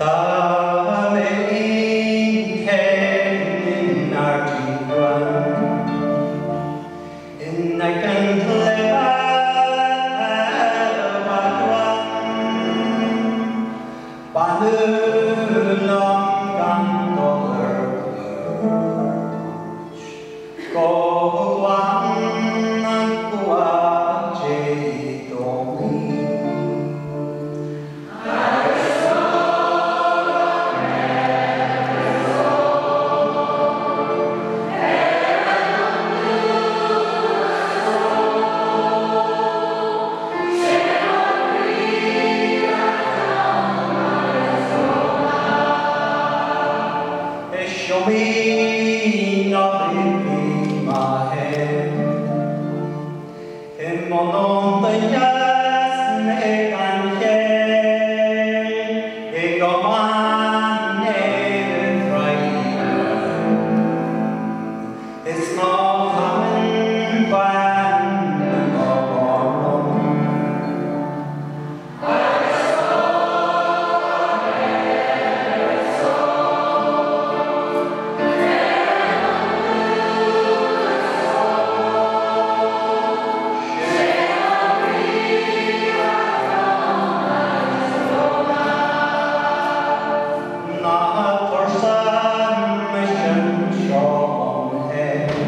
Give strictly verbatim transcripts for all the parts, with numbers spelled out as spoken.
다음에 인해는 나기관 인날 끈틀레바라바관 바늘넘 간도를 고관 구와 제동이 Show me nothing in my head. In monon the yes, make and care. It go on, never try. It's no common plan.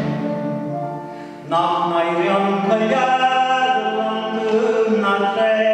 Nằm này riêng khơi giá lòng thương nát rê